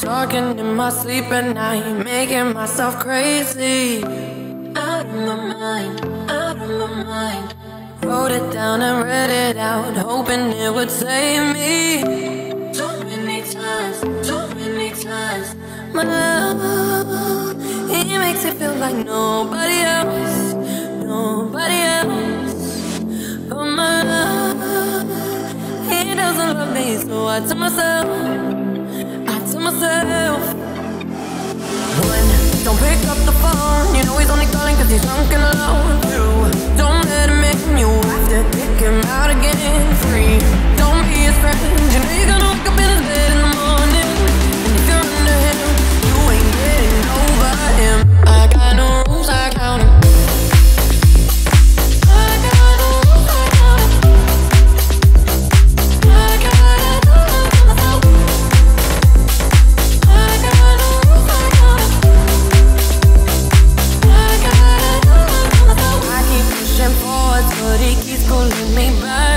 talking in my sleep at night, making myself crazy. Out of my mind, out of my mind. Wrote it down and read it out, hoping it would save me. So many times, so many times. My love, he makes it feel like nobody else, nobody else. But my love, he doesn't love me, so I tell myself, one, don't pick up the phone, you know he's only calling cause he's drunk and alone. Two, don't let him in, you have to kick him out again. Three, don't be his friend, you know you're gonna wake up in his bed in the morning. And if you're under him, you ain't getting over him. I got no rules, I count him. But he keeps pulling me back.